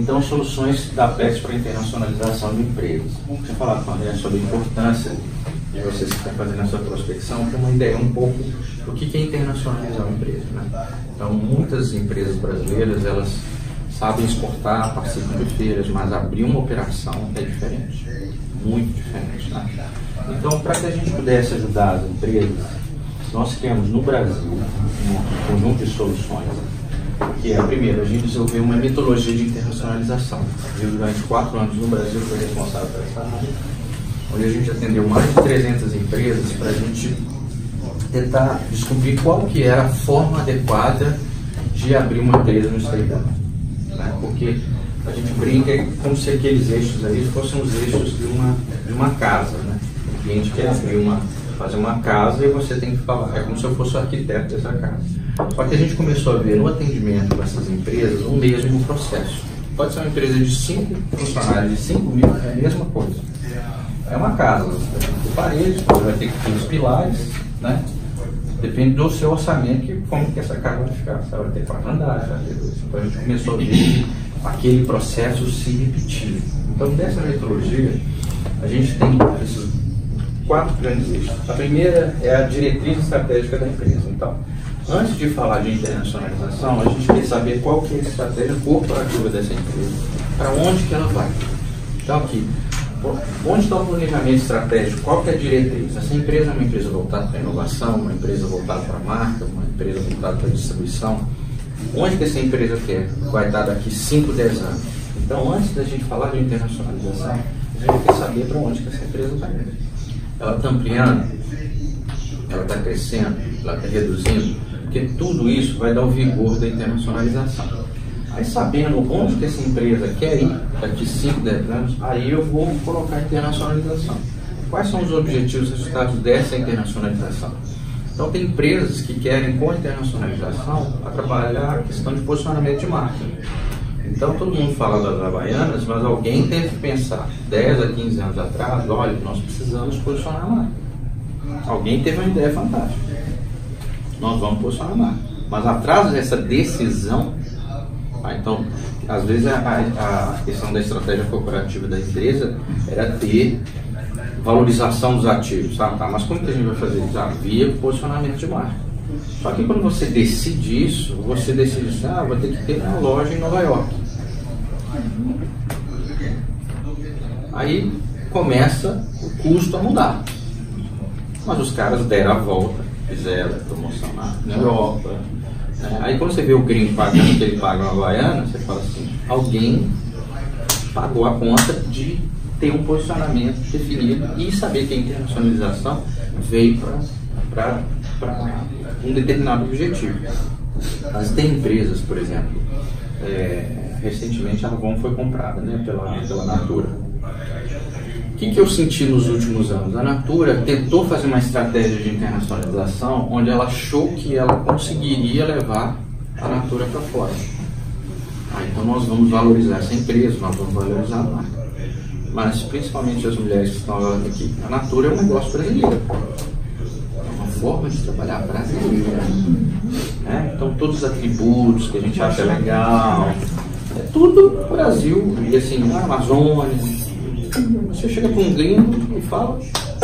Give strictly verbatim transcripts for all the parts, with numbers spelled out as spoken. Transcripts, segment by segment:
então soluções da Apex para internacionalização de empresas. Vamos falar com a André sobre a importância de vocês que estão fazendo essa prospecção, ter uma ideia um pouco do que é internacionalizar uma empresa, né? Então, muitas empresas brasileiras, elas sabem exportar, participam de feiras, mas abrir uma operação é diferente, muito diferente, né? Então, para que a gente pudesse ajudar as empresas, nós criamos no Brasil um conjunto de soluções, que é, primeiro, a gente desenvolveu uma metodologia de internacionalização. Eu, durante quatro anos no Brasil, fui responsável por essa área, onde a gente atendeu mais de trezentas empresas para a gente tentar descobrir qual que era a forma adequada de abrir uma empresa no exterior, né? Porque a gente brinca como se aqueles eixos ali fossem os eixos de uma, de uma casa, né? O cliente quer abrir uma, fazer uma casa e você tem que falar, é como se eu fosse o arquiteto dessa casa. Só que a gente começou a ver no atendimento dessas empresas o mesmo processo. Pode ser uma empresa de cinco funcionários, de cinco mil, é a mesma coisa. É uma casa, você vai ter que ter paredes, você vai ter que ter os pilares, né? Depende do seu orçamento, que, como que essa casa vai ficar. Você vai ter quatro andares, vai ter dois. Então a gente começou a ver aquele processo se repetir. Então, dessa metodologia, a gente tem esses quatro grandes eixos. A primeira é a diretriz estratégica da empresa. Então, antes de falar de internacionalização, a gente quer saber qual que é a estratégia corporativa dessa empresa, para onde que ela vai. Então, aqui, onde está o planejamento estratégico? Qual que é a diretriz? Essa empresa é uma empresa voltada para a inovação, uma empresa voltada para a marca, uma empresa voltada para a distribuição. Onde que essa empresa quer? Vai estar daqui cinco, dez anos. Então, antes da gente falar de internacionalização, a gente quer saber para onde que essa empresa está indo. Ela está ampliando? Ela está crescendo? Ela está reduzindo? Porque tudo isso vai dar o vigor da internacionalização. Aí, sabendo onde que essa empresa quer ir daqui cinco, dez anos, aí eu vou colocar a internacionalização. Quais são os objetivos e resultados dessa internacionalização? Então, tem empresas que querem, com a internacionalização, a trabalhar a questão de posicionamento de marca. Então, todo mundo fala das Havaianas, mas alguém teve que pensar, dez a quinze anos atrás, olha, nós precisamos posicionar a marca. Alguém teve uma ideia fantástica. Nós vamos posicionar a marca. Mas atrás dessa decisão, ah, então, às vezes a, a, a questão da estratégia corporativa da empresa era ter valorização dos ativos, sabe? Tá, mas como que a gente vai fazer isso? Ah, via posicionamento de marca. Só que quando você decide isso, você decide assim, ah, vou ter que ter uma loja em Nova York. Aí começa o custo a mudar. Mas os caras deram a volta, fizeram promoção na, na Europa. É, aí quando você vê o gringo pagando o que ele paga na Havaiana, você fala assim, alguém pagou a conta de ter um posicionamento definido e saber que a internacionalização veio para um determinado objetivo. Mas tem empresas, por exemplo, é, recentemente a Avon foi comprada, né, pela, pela Natura. O que, que eu senti nos últimos anos? A Natura tentou fazer uma estratégia de internacionalização onde ela achou que ela conseguiria levar a Natura para fora. Ah, então nós vamos valorizar essa empresa, nós vamos valorizar a marca. Mas principalmente as mulheres que estão aqui, a Natura é um negócio brasileiro. É uma forma de trabalhar brasileira. Né? Então todos os atributos que a gente acha legal, é tudo Brasil. E assim, a Amazônia. Você chega para um gringo e fala.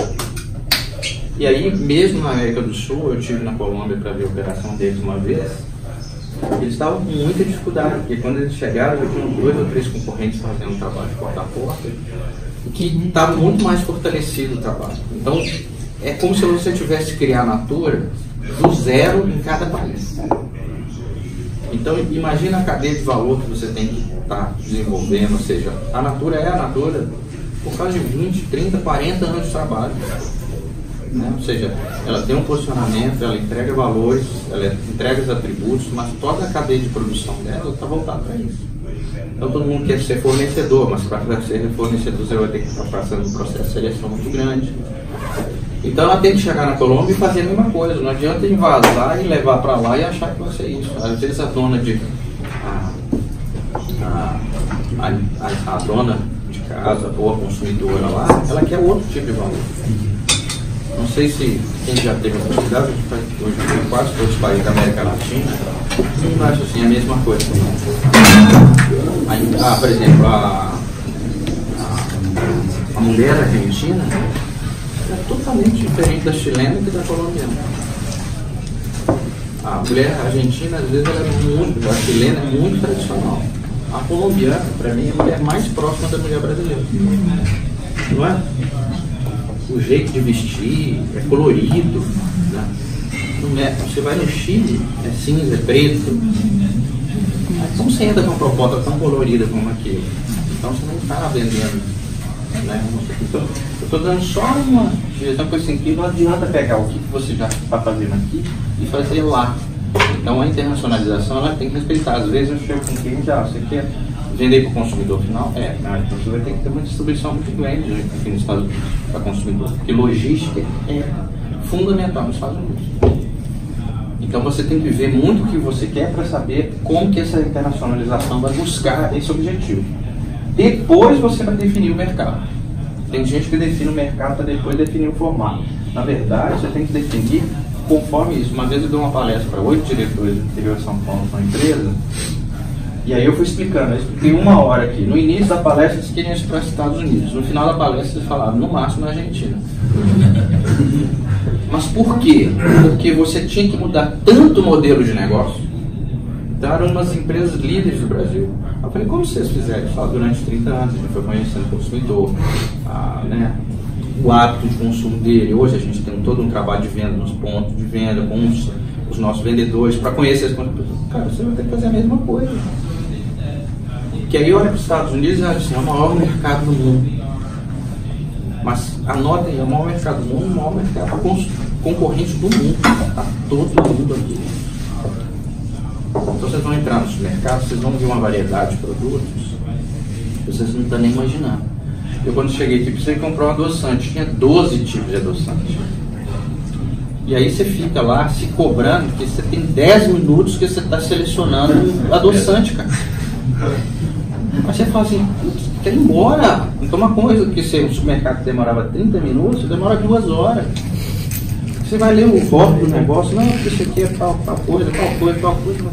E aí, mesmo na América do Sul, eu estive na Colômbia para ver a operação deles uma vez. Eles estavam com muita dificuldade, porque quando eles chegaram, já tinham dois ou três concorrentes fazendo um trabalho de porta a porta, que estava muito mais fortalecido o trabalho. Então, é como se você tivesse que criar a Natura do zero em cada país. Então, imagina a cadeia de valor que você tem que estar tá desenvolvendo, ou seja, a Natura é a Natura por causa de vinte, trinta, quarenta anos de trabalho. Né? Ou seja, ela tem um posicionamento, ela entrega valores, ela entrega os atributos, mas toda a cadeia de produção dela está voltada para isso. Então todo mundo quer ser fornecedor, mas para ser fornecedor você vai ter que estar passando um processo de seleção muito grande. Então ela tem que chegar na Colômbia e fazer a mesma coisa. Não adianta invasar e levar para lá e achar que vai ser isso. Às vezes a dona de a, a, a, a dona de casa ou a consumidora lá, ela quer outro tipo de valor. Não sei se quem já teve a oportunidade, hoje em quase todos os países da América Latina, não acho assim a mesma coisa. Ah, por exemplo, a, a, a mulher argentina é totalmente diferente da chilena e da colombiana. A mulher argentina, às vezes, ela é muito, a chilena é muito tradicional. A colombiana, para mim, é a mulher mais próxima da mulher brasileira. Não é? O jeito de vestir é colorido, né? Você vai no Chile, é cinza, é preto. Então você entra com uma proposta tão colorida como aquilo. Então você não está vendendo, né? Então, eu estou dando só uma direção com esse sentido. Não adianta pegar o que você já está fazendo aqui e fazer lá. Então a internacionalização ela tem que respeitar. Às vezes eu chego com o cliente, ah, você quer vender para o consumidor final? É, mas então você vai ter que ter uma distribuição muito grande aqui nos Estados Unidos para consumidor. Porque logística é fundamental nos Estados Unidos. Então você tem que ver muito o que você quer para saber como que essa internacionalização vai buscar esse objetivo. Depois você vai definir o mercado. Tem gente que define o mercado para depois definir o formato. Na verdade, você tem que definir conforme isso. Uma vez eu dei uma palestra para oito diretores do interior de São Paulo para uma empresa, e aí eu fui explicando, eu expliquei uma hora aqui. No início da palestra eles queriam ir para os Estados Unidos. No final da palestra eles falaram, no máximo na Argentina. Mas por quê? Porque você tinha que mudar tanto o modelo de negócio. Então eram umas empresas líderes do Brasil. Eu falei, como vocês fizeram? Só durante trinta anos a gente foi conhecendo o consumidor, a, né, o hábito de consumo dele. Hoje a gente tem todo um trabalho de venda nos pontos de venda com os, os nossos vendedores para conhecer as consumidores. Cara, você vai ter que fazer a mesma coisa. Que aí olha para os Estados Unidos e assim, é o maior mercado do mundo. Mas anotem, é o maior mercado do mundo, o maior mercado concorrente do mundo. Está todo mundo aqui. Então vocês vão entrar nos mercados, vocês vão ver uma variedade de produtos que vocês não estão nem imaginando. Eu quando cheguei aqui precisei comprar um adoçante, tinha doze tipos de adoçante. E aí você fica lá se cobrando, porque você tem dez minutos que você está selecionando adoçante, cara. Aí você fala assim, quer ir embora. Então uma coisa que você, o supermercado demorava trinta minutos, demora duas horas. Você vai ler o rótulo do negócio, não, isso aqui é tal, tal coisa, tal coisa, tal coisa.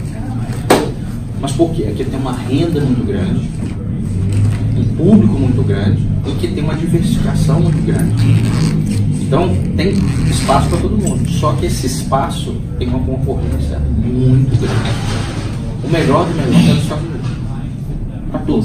Mas por quê? Aqui tem uma renda muito grande, um público muito grande e que tem uma diversificação muito grande. Então tem espaço para todo mundo. Só que esse espaço tem uma concorrência muito grande. O melhor do melhor é os Estados Unidos. Para tudo.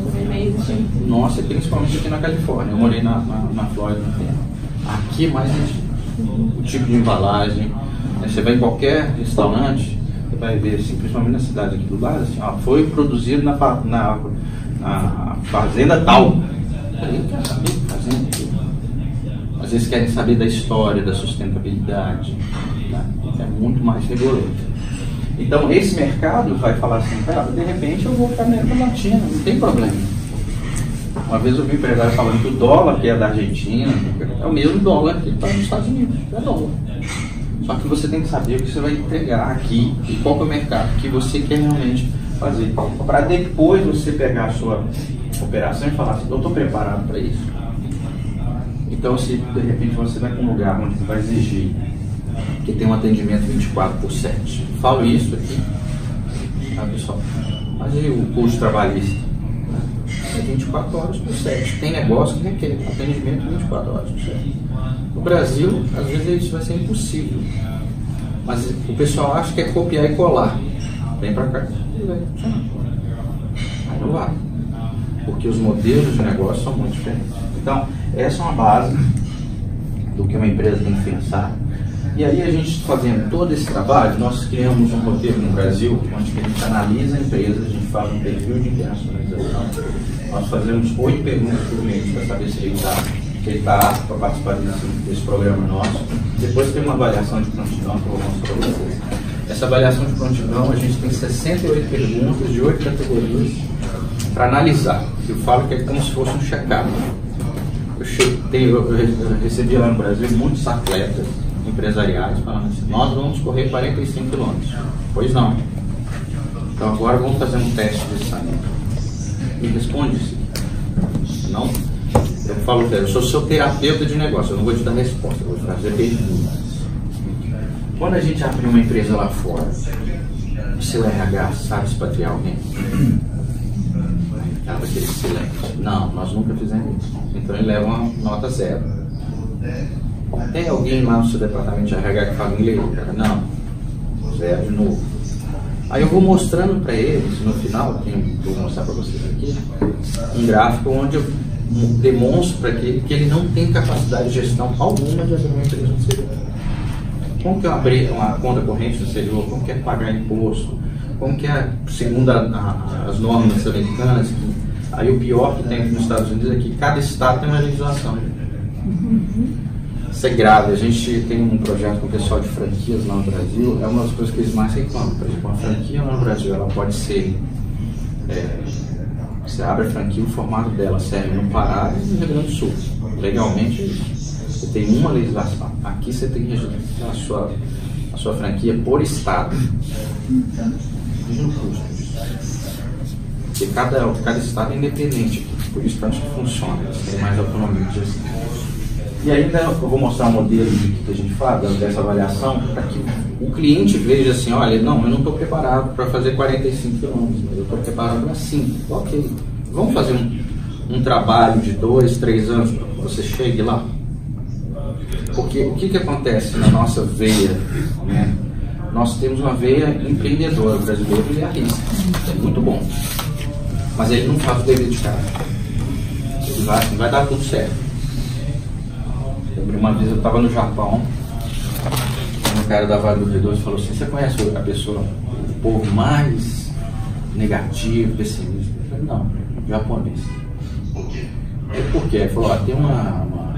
Nossa, principalmente aqui na Califórnia. Eu morei na, na, na Flórida no tempo. Aqui mais o tipo de embalagem. Você vai em qualquer restaurante, você vai ver, assim, principalmente na cidade aqui do lado, assim, ó, foi produzido na, na, na fazenda tal. Eu quero saber que fazenda. Às vezes querem saber da história, da sustentabilidade. Tá? É muito mais rigoroso. Então esse mercado vai falar assim, cara, de repente eu vou para a América Latina, não tem problema. Uma vez eu vi um empresário falando que o dólar que é da Argentina é o mesmo dólar que está nos Estados Unidos, é dólar. Só que você tem que saber o que você vai entregar aqui e qual é o mercado que você quer realmente fazer. Para depois você pegar a sua operação e falar assim, eu estou preparado para isso. Então se de repente você vai para um lugar onde você vai exigir que tem um atendimento vinte e quatro por sete. Falo isso aqui, tá, pessoal? Mas e o custo trabalhista? É vinte e quatro horas por sete. Tem negócio que requer atendimento vinte e quatro horas por sete. No Brasil, às vezes isso vai ser impossível. Mas o pessoal acha que é copiar e colar. Vem pra cá. Aí não vai. Porque os modelos de negócio são muito diferentes. Então, essa é uma base do que uma empresa tem que pensar. E aí a gente fazendo todo esse trabalho, nós criamos um roteiro no Brasil, onde a gente analisa a empresa, a gente faz um perfil de internacionalização. Nós fazemos oito perguntas para o cliente para saber se ele está se ele tá apto para participar desse, desse programa nosso. Depois tem uma avaliação de prontidão que eu vou mostrar para vocês. Essa avaliação de prontidão, a gente tem sessenta e oito perguntas de oito categorias para analisar. Eu falo que é como se fosse um check-up. Eu, eu, eu recebi lá no Brasil muitos atletas empresariais falando assim, nós vamos correr quarenta e cinco quilômetros. Pois não. Então agora vamos fazer um teste de sangue. Me responde isso. Não. Eu falo, eu sou seu terapeuta de negócio, eu não vou te dar resposta, eu vou te fazer perguntas. Quando a gente abre uma empresa lá fora, o seu R H sabe expatriar alguém? Tava aquele silêncio. Não, nós nunca fizemos isso. Então ele leva uma nota zero. Tem alguém lá no seu departamento de R H que fala inglês? Cara? Não. Zero de novo. Aí eu vou mostrando para eles, no final, tem, vou mostrar para vocês aqui, um gráfico onde eu demonstro para ele que ele não tem capacidade de gestão alguma de abrir uma empresa no exterior. Como que é abrir uma conta corrente no exterior? Como que é pagar imposto? Como que é, segundo a, a, as normas americanas? Aí o pior que tem aqui nos Estados Unidos é que cada estado tem uma legislação. Isso é grave. A gente tem um projeto com o pessoal de franquias lá no Brasil. É uma das coisas que eles mais reclamam. Por exemplo, uma franquia lá no Brasil, ela pode ser... É, você abre a franquia, o formato dela serve no Pará e no Rio Grande do Sul. Legalmente é isso. Você tem uma legislação. Aqui você tem que registrar a sua, a sua franquia por estado. Imagina o custo disso. Porque cada, cada estado é independente. Por isso tanto que funciona. Eles têm mais autonomia de gestão. E ainda eu vou mostrar um modelo de que a gente fala, dessa avaliação, para que o cliente veja assim, olha, não, eu não estou preparado para fazer quarenta e cinco quilômetros, mas eu estou preparado para cinco. Ok, vamos fazer um, um trabalho de dois, três anos para que você chegue lá? Porque o que, que acontece na nossa veia, né? Nós temos uma veia empreendedora, o brasileiro ele arrisca, é muito bom, mas ele não faz o dever de casa. Ele vai, vai dar tudo certo. Uma vez eu estava no Japão, um cara da Vale do Rio Doce falou assim, você conhece a pessoa, o povo mais negativo, pessimista? Eu falei, não, japonês. E por quê? Ele falou, ó, tem uma, uma,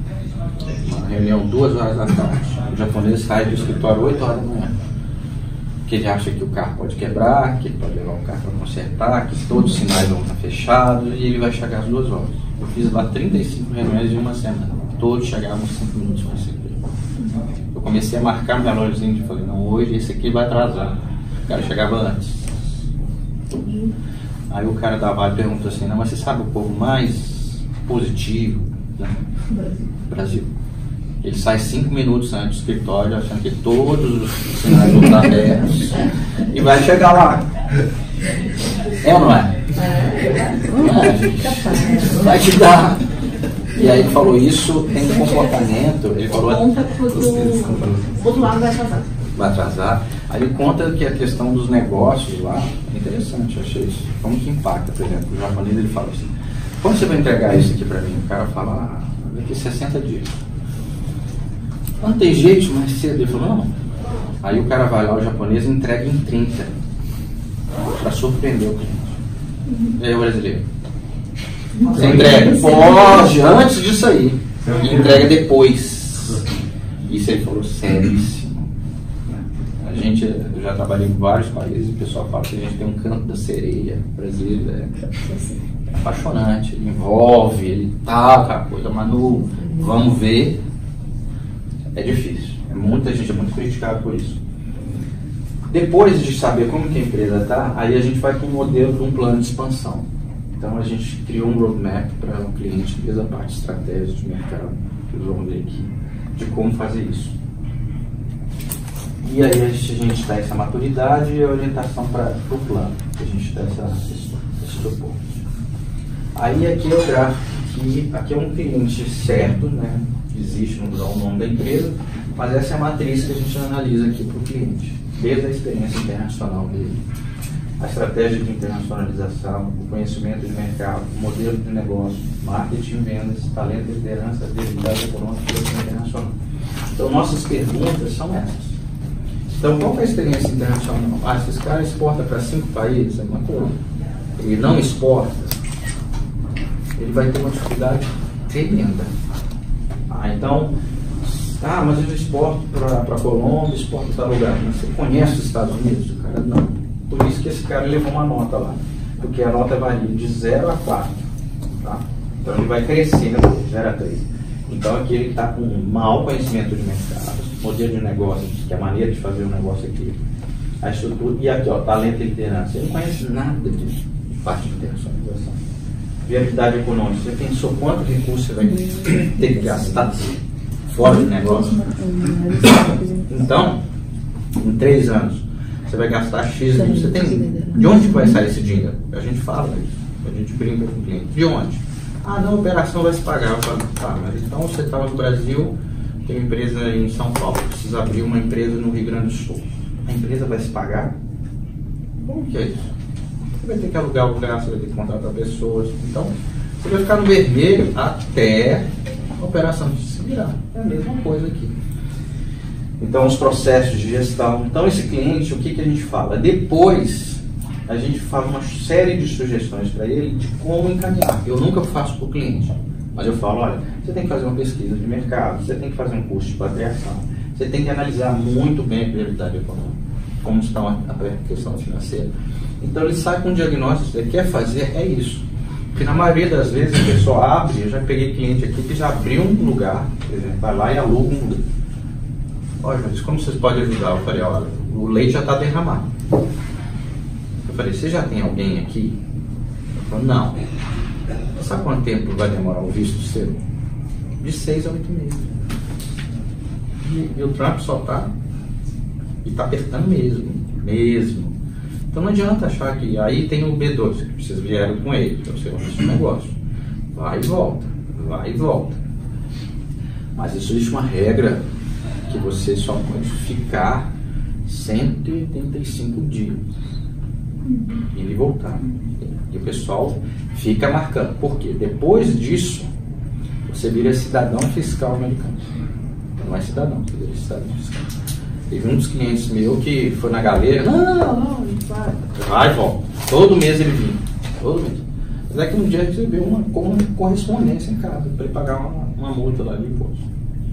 uma reunião duas horas da tarde, o japonês sai do escritório oito horas da manhã, que ele acha que o carro pode quebrar, que ele pode levar o carro para consertar, que todos os sinais vão estar fechados e ele vai chegar às duas horas. Eu fiz lá trinta e cinco reuniões em uma semana. Todos chegavam cinco minutos para esse aqui. Eu comecei a marcar um relógiozinho e falei, não, hoje esse aqui vai atrasar. O cara chegava antes. Aí o cara da Vale perguntou assim, não, mas você sabe o povo mais positivo, né? Brasil. Ele sai cinco minutos antes do escritório, achando que todos os sinais vão estar abertos e vai chegar lá. É ou não é? É. Vai te dar. E aí ele falou isso, tem um comportamento, ele falou... Conta do outro lado vai atrasar. Vai atrasar. Aí ele conta que a questão dos negócios lá é interessante, eu achei isso. Como que impacta, por exemplo, o japonês ele fala assim, como você vai entregar isso aqui pra mim? O cara fala, ah, daqui sessenta dias. Não tem jeito mais cedo. Ele falou, não. Aí o cara vai lá, o japonês entrega em trinta. Pra surpreender o cliente. E aí o brasileiro? Você entrega? Pode, antes disso aí. E entrega depois. Isso ele falou seríssimo. A gente, eu já trabalhei em vários países e o pessoal fala que a gente tem um canto da sereia. O Brasil é apaixonante, ele envolve, ele tá com a coisa, mas no vamos ver, é difícil. É muita gente é muito criticada por isso. Depois de saber como que a empresa está, aí a gente vai para um modelo de um plano de expansão. Então a gente criou um roadmap para o cliente, desde a parte de estratégia de mercado, que vocês vão ver aqui, de como fazer isso. E aí a gente, a gente dá essa maturidade e a orientação para o plano, que a gente dá essa, esse, esse suporte. Aí aqui é o gráfico, que aqui é um cliente certo, né? Existe, não dá o nome da empresa, mas essa é a matriz que a gente analisa aqui para o cliente, desde a experiência internacional dele. A estratégia de internacionalização, o conhecimento de mercado, o modelo de negócio, marketing, vendas, talento e liderança, habilidade econômica e internacional. Então, nossas perguntas são essas. Então, qual é a experiência internacional? Ah, se esse cara exporta para cinco países, é uma coisa. Ele não exporta, ele vai ter uma dificuldade tremenda. Ah, então, ah, mas eu exporto para a Colômbia, exporto para tal lugar. Mas você conhece os Estados Unidos? O cara não. Por isso que esse cara levou uma nota lá, porque a nota varia de zero a quatro, tá? Então ele vai crescendo de zero a três. Então aqui ele está com um mau conhecimento de mercado, modelo de negócio, que é a maneira de fazer o negócio aqui, a estrutura, e aqui ó, talento e liderança. Ele não conhece nada de, de parte de internacionalização. Viabilidade econômica, você pensou quanto recurso você vai ter que gastar fora do negócio? Então, em três anos, você vai gastar X, você tem, de onde vai sair esse dinheiro? A gente fala isso. A gente brinca com o cliente. De onde? Ah, não, a operação vai se pagar. Eu falo, tá, mas então você estava no Brasil, tem uma empresa em São Paulo, precisa abrir uma empresa no Rio Grande do Sul. A empresa vai se pagar? Como que é isso? Você vai ter que alugar o lugar, você vai ter que contratar pessoas. Então, você vai ficar no vermelho até a operação se virar. É a mesma coisa aqui. Então, os processos de gestão. Então, esse cliente, o que, que a gente fala? Depois, a gente faz uma série de sugestões para ele de como encaminhar. Eu nunca faço para o cliente, mas eu falo, olha, você tem que fazer uma pesquisa de mercado, você tem que fazer um curso de patriação, você tem que analisar muito bem a prioridade econômica, como está a questão financeira. Então, ele sai com um diagnóstico, ele quer fazer, é isso. Porque na maioria das vezes a pessoa abre, eu já peguei cliente aqui que já abriu um lugar, por exemplo, vai lá e aluga um lugar. Olha, mas como vocês podem ajudar? Eu falei, olha, o leite já está derramado. Eu falei, você já tem alguém aqui? Ele falou, não. Sabe quanto tempo vai demorar o visto seu? De seis a oito meses. E, e o Trump só está, e está apertando mesmo, mesmo. Então não adianta achar que aí tem o B doze, que vocês vieram com ele, então você lança um negócio. Vai e volta, vai e volta. Mas isso existe uma regra que você só pode ficar cento e oitenta e cinco dias e ele voltar. E o pessoal fica marcando. Por quê? Depois disso, você vira cidadão fiscal americano. Não é cidadão, você vira cidadão fiscal. Teve um dos clientes meu que foi na galeria, não, não, não, vai, vai e volta. Todo mês ele vinha, todo mês. Mas é que um dia recebeu uma, uma correspondência em casa para ele pagar uma, uma multa lá de imposto.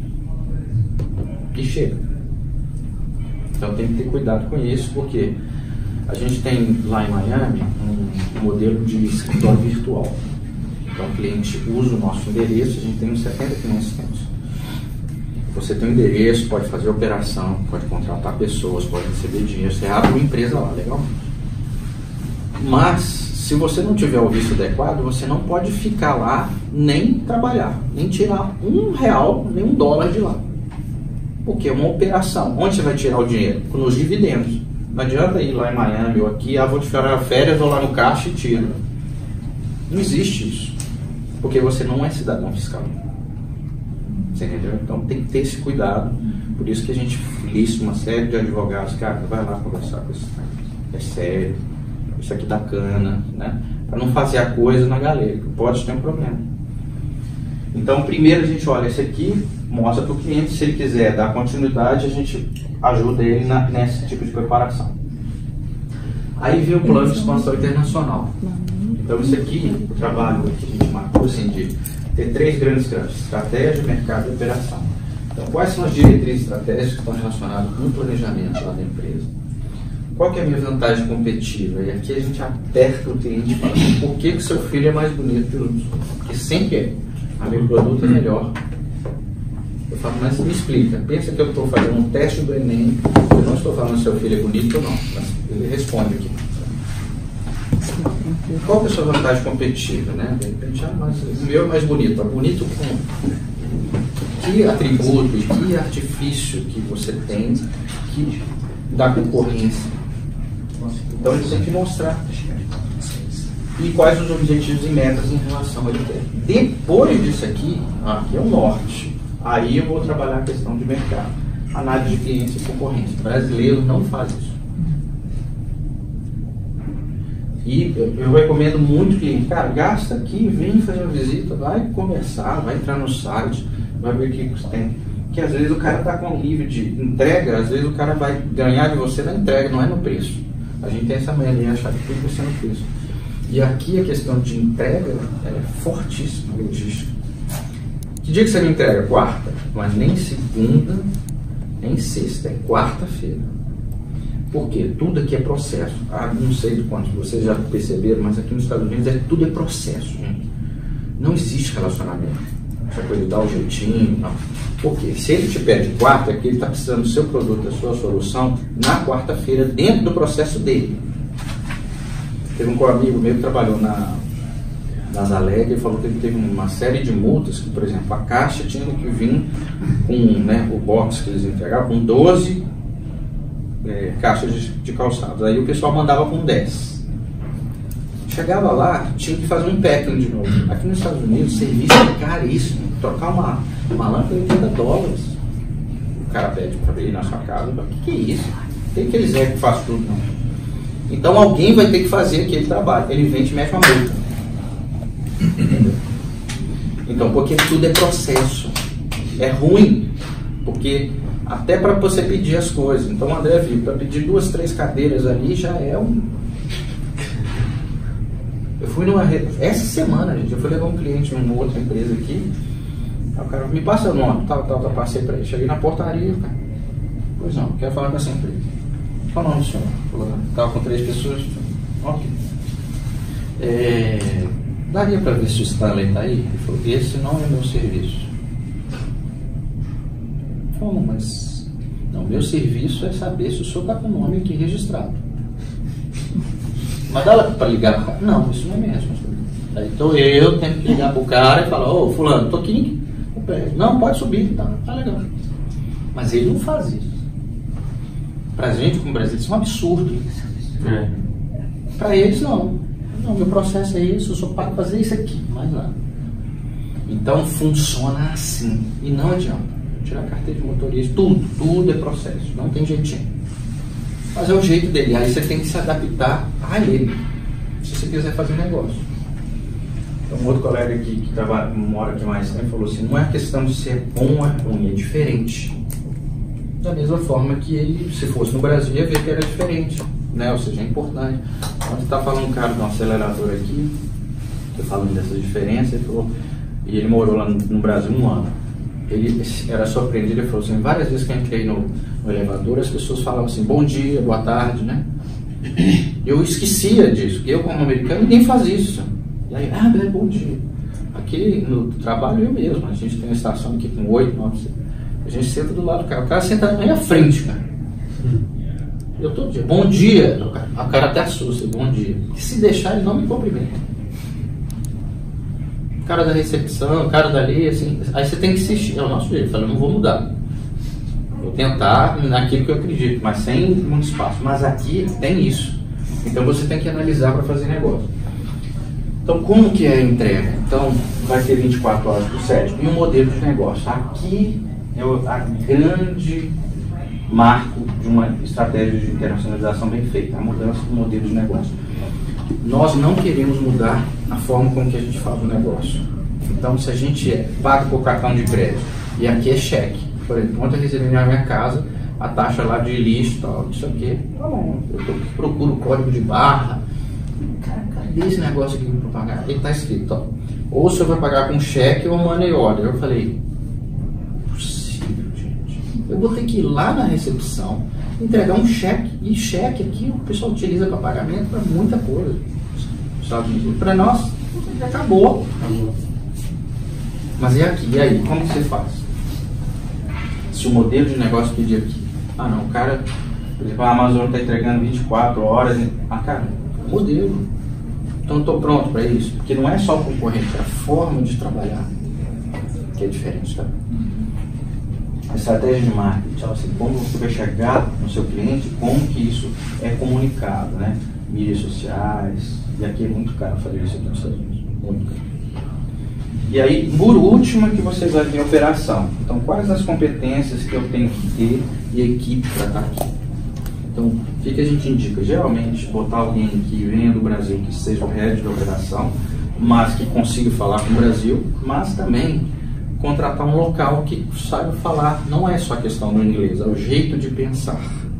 E chega. Então tem que ter cuidado com isso, porque a gente tem lá em Miami um, um modelo de escritório virtual. Então o cliente usa o nosso endereço, a gente tem uns setenta clientes temos. Você tem um endereço, pode fazer operação, pode contratar pessoas, pode receber dinheiro, você abre uma empresa lá, legal? Mas, se você não tiver o visto adequado, você não pode ficar lá, nem trabalhar, nem tirar um real, nem um dólar de lá. Porque é uma operação. Onde você vai tirar o dinheiro? Nos dividendos. Não adianta ir lá em Miami ou aqui, ah, vou tirar férias, vou lá no caixa e tiro. Não existe isso. Porque você não é cidadão fiscal. Você entendeu? Então tem que ter esse cuidado. Por isso que a gente lista uma série de advogados, cara, vai lá conversar com esse cara. É sério, isso aqui dá cana, né? Para não fazer a coisa na galera, que pode ter um problema. Então primeiro a gente olha esse aqui, mostra para o cliente, se ele quiser dar continuidade, a gente ajuda ele na, nesse tipo de preparação. Aí vem o plano de expansão internacional. Então isso aqui, o trabalho que a gente marcou assim de ter três grandes campos: estratégia, mercado e operação. Então, quais são as diretrizes estratégicas que estão relacionadas com o planejamento lá da empresa? Qual que é a minha vantagem competitiva? E aqui a gente aperta o cliente e fala, por que que seu filho é mais bonito que os outros? Porque sempre é. A meu produto é melhor. Eu falo, mas me explica. Pensa que eu estou fazendo um teste do Enem, eu não estou falando se seu filho é bonito ou não. Mas ele responde aqui. Qual que é a sua vantagem competitiva, né? De repente, ah, mas o meu é mais bonito. É bonito com que atributo e que artifício que você tem que dá concorrência. Então ele tem que mostrar. E quais os objetivos e metas em relação a ele. Depois disso aqui, aqui é o norte. Aí eu vou trabalhar a questão de mercado. Análise de clientes e concorrência. O brasileiro não faz isso. E eu recomendo muito que, cara, gasta aqui, vem fazer uma visita, vai conversar, vai entrar no site, vai ver o que você tem. Porque às vezes o cara está com um nível de entrega, às vezes o cara vai ganhar de você na entrega, não é no preço. A gente tem essa mania de achar que tudo vai ser no preço. E aqui a questão de entrega é fortíssima, logística. Que dia que você me entrega? Quarta. Mas nem segunda, nem sexta, é quarta-feira. Porque tudo aqui é processo. Ah, não sei de quantos vocês já perceberam, mas aqui nos Estados Unidos é, tudo é processo, gente. Não existe relacionamento. Essa coisa de dar o jeitinho, não. Porque se ele te pede quarta, é que ele está precisando do seu produto, da sua solução, na quarta-feira, dentro do processo dele. Teve um amigo meu que trabalhou na, nas Aleg e falou que ele teve uma série de multas, que, por exemplo, a caixa tinha que vir com, né, o box que eles entregavam, com doze É, caixas de, de calçados. Aí o pessoal mandava com dez. Chegava lá, tinha que fazer um packing de novo. Aqui nos Estados Unidos, serviço é caríssimo. Trocar uma, uma lâmpada de oitenta dólares. O cara pede para ir na sua casa. O que, que é isso? Tem aquele Zé que faz tudo, não. Então alguém vai ter que fazer aquele trabalho. Ele vem e te mete uma multa. Entendeu? Então, porque tudo é processo. É ruim. Porque até para você pedir as coisas. Então o André viu, para pedir duas, três cadeiras ali já é um... Eu fui numa... Essa semana, gente, eu fui levar um cliente numa outra empresa aqui. Aí o cara me passa o nome, tal, tal, tal, passei para ele. Cheguei na portaria, cara. Pois não, quero falar com essa empresa. Qual o nome do senhor? Estava com três pessoas. Ok. É, daria para ver se o Stanley está aí? Ele falou, esse não é meu serviço. Como, mas... Não, meu serviço é saber se o senhor está com o nome aqui registrado. Mas dá para ligar para o cara? Não, isso não é minha responsabilidade. Aí então eu tenho que ligar para o cara e falar, ô, fulano, tô aqui. Não, pode subir, tá, tá legal. Mas ele não faz isso. Pra gente, como brasileiro, isso é um absurdo. É. Pra eles, não. Não, meu processo é isso, eu só pago fazer isso aqui, mais nada. Então funciona assim. E não adianta. Tirar a carteira de motorista, tudo, tudo é processo. Não tem jeitinho. Mas é o jeito dele. Aí você tem que se adaptar a ele. Se você quiser fazer um negócio. Então, um outro colega aqui que trabalha, mora aqui mais tempo falou assim: não é questão de ser bom ou ruim, é diferente. Da mesma forma que ele, se fosse no Brasil, ia ver que era diferente, né? Ou seja, é importante. Quando está falando um cara de um acelerador aqui, tô falando dessa diferença, ele falou, e ele morou lá no, no Brasil um ano. Ele era surpreendido, ele falou assim: várias vezes que eu entrei no, no elevador, as pessoas falavam assim, bom dia, boa tarde, né? Eu esquecia disso. Eu, como americano, ninguém faz isso. E aí, ah, bom dia. Aqui no trabalho eu mesmo, a gente tem uma estação aqui com oito, nove, a gente senta do lado do cara, o cara senta na minha frente, cara. Eu todo dia, bom dia, o cara, o cara até assusta, bom dia. E se deixar, ele não me cumprimenta. O cara da recepção, o cara dali, assim, aí você tem que insistir. É o nosso jeito, eu falo, eu não vou mudar. Vou tentar naquilo que eu acredito, mas sem muito espaço. Mas aqui tem isso. Então você tem que analisar para fazer negócio. Então, como que é a entrega? Então, vai ter vinte e quatro horas por sete. E o modelo de negócio? Aqui é o a grande marco de uma estratégia de internacionalização bem feita, a mudança do modelo de negócio. Nós não queremos mudar a forma como que a gente faz o negócio. Então, se a gente é, paga por cartão de crédito e aqui é cheque, por exemplo, ontem eu recebi na minha casa a taxa lá de lixo e tal, isso aqui, tá bom, eu tô, procuro o código de barra. Cara, cadê esse negócio aqui para pagar? Ele está escrito, ó, ou você vai pagar com cheque ou money order. Eu falei, possível, gente. Eu vou ter que ir lá na recepção, entregar um cheque, e cheque aqui o pessoal utiliza para pagamento para muita coisa. Para nós, acabou. Mas e aqui? E aí? Como que você faz? Se o modelo de negócio pedir aqui, ah não, o cara, por exemplo, a Amazon está entregando vinte e quatro horas, ah cara, modelo. Então eu estou pronto para isso, porque não é só o concorrente, é a forma de trabalhar que é diferente, tá? A estratégia de marketing, então, assim, como você vai chegar no seu cliente, como que isso é comunicado, né? Mídias sociais, e aqui é muito caro fazer isso aqui nos Estados Unidos, muito caro. E aí, por último, que vocês vão ter operação. Então, quais as competências que eu tenho que ter e a equipe para estar aqui? Então, o que, que a gente indica? Geralmente, botar alguém que venha do Brasil, que seja o head da operação, mas que consiga falar com o Brasil, mas também contratar um local que saiba falar, não é só a questão do inglês, é o jeito de pensar,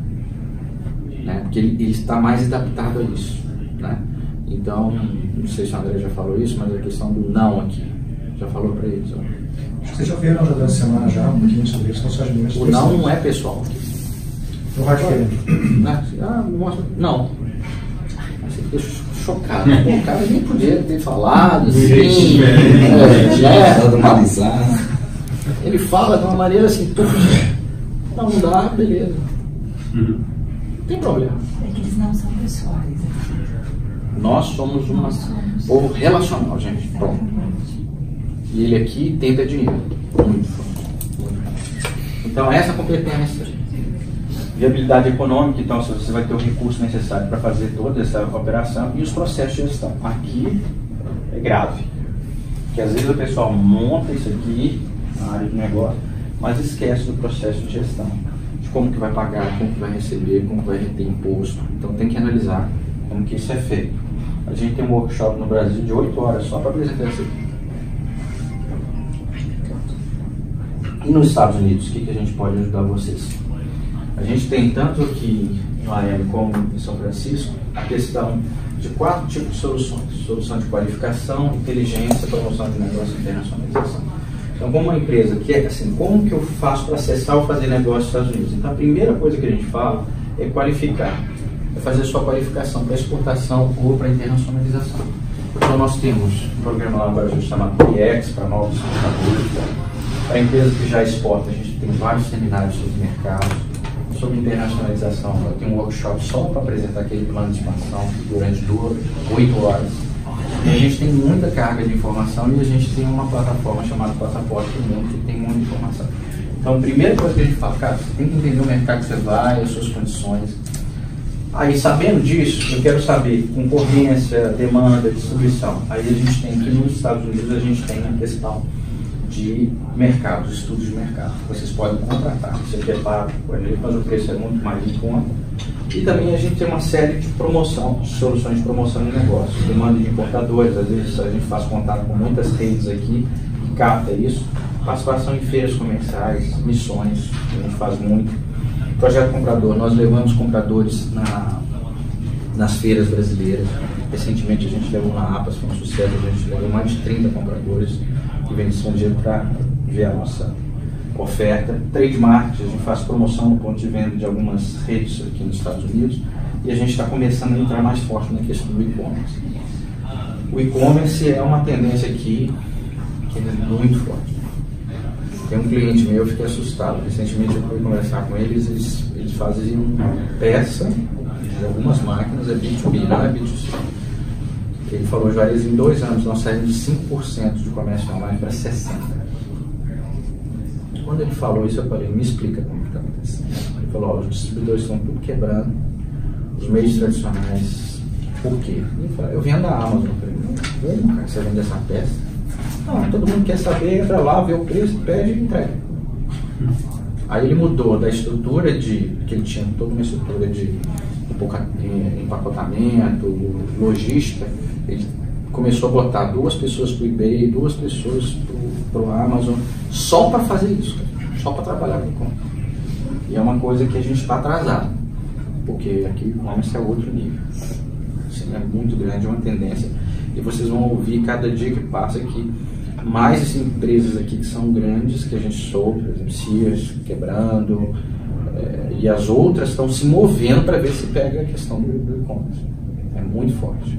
né? Porque ele, ele está mais adaptado a isso, né? Então, não sei se o André já falou isso, mas a questão do não aqui, já falou para eles. Ó. Acho que vocês já viram já da semana já um pouquinho sobre isso, são as o não não é pessoal aqui. No hardware. Ah, mostra. Não. Você fica chocado. O cara nem podia ter falado assim. É, é, ele fala de uma maneira assim. Não, não dá, beleza. Não tem problema. É que eles não são pessoais. Nós somos um povo relacional, gente. Pronto. E ele aqui tenta dinheiro. Muito forte. Então, essa competência. Viabilidade econômica, então se você vai ter o recurso necessário para fazer toda essa operação, e os processos de gestão. Aqui é grave, que às vezes o pessoal monta isso aqui na área de negócio, mas esquece do processo de gestão, de como que vai pagar, como que vai receber, como que vai reter imposto. Então tem que analisar como que isso é feito. A gente tem um workshop no Brasil de oito horas só para apresentar isso aqui. E nos Estados Unidos, o que, que a gente pode ajudar vocês? A gente tem tanto aqui em Miami como em São Francisco a questão de quatro tipos de soluções: solução de qualificação, inteligência, promoção de negócio e internacionalização. Então, como uma empresa que é assim, como que eu faço para acessar ou fazer negócio nos Estados Unidos? Então, a primeira coisa que a gente fala é qualificar, é fazer sua qualificação para exportação ou para internacionalização. Então, nós temos um programa lá para a gente chamado P X, para novos exportadores. Para empresas que já exportam, a gente tem vários seminários sobre mercado. Sobre internacionalização, eu tenho um workshop só para apresentar aquele plano de expansão durante duas, oito horas. E a gente tem muita carga de informação e a gente tem uma plataforma chamada Passaporte do Mundo que tem muita informação. Então, a primeira coisa que a gente fala, cara, você tem que entender o mercado que você vai, as suas condições. Aí, sabendo disso, eu quero saber concorrência, demanda, distribuição. Aí a gente tem aqui nos Estados Unidos, a gente tem a questão de mercado, estudos de mercado. Vocês podem contratar, você quer pago, mas o preço é muito mais em conta. E também a gente tem uma série de promoção, de soluções de promoção de negócio, demanda de importadores. Às vezes a gente faz contato com muitas redes aqui que capta isso. Participação em feiras comerciais, missões, a gente faz muito. Projeto comprador, nós levamos compradores na, nas feiras brasileiras. Recentemente a gente levou na APAS, foi um sucesso, a gente levou mais de trinta compradores que vem do estrangeiro para ver a nossa oferta. Trade marketing, a gente faz promoção no ponto de venda de algumas redes aqui nos Estados Unidos e a gente está começando a entrar mais forte na questão do e-commerce. O e-commerce é uma tendência aqui que é muito forte. Tem um cliente meu, eu fiquei assustado. Recentemente eu fui conversar com eles, eles, eles faziam uma peça de algumas máquinas, é B dois B, não é B dois C. Ele falou, Juarez, em dois anos nós saímos de cinco por cento de comércio online para sessenta por cento. Quando ele falou isso, eu falei, me explica como está acontecendo. Ele falou, ó, os distribuidores estão tudo quebrando, os meios tradicionais, por quê? Ele falou, eu vendo da Amazon. Eu falei, como, cara, você vende essa peça? Não, todo mundo quer saber, entra lá, vê o preço, pede e entrega. Aí ele mudou da estrutura de, que ele tinha toda uma estrutura de empacotamento, logística. Ele começou a botar duas pessoas para o eBay, duas pessoas para o Amazon, só para fazer isso, só para trabalhar com compra. E é uma coisa que a gente está atrasado, porque aqui o e-commerce é outro nível. Assim, é muito grande, é uma tendência. E vocês vão ouvir cada dia que passa aqui mais assim, empresas aqui que são grandes, que a gente soube, por exemplo, Sears quebrando, é, e as outras estão se movendo para ver se pega a questão do, do e-commerce. É muito forte.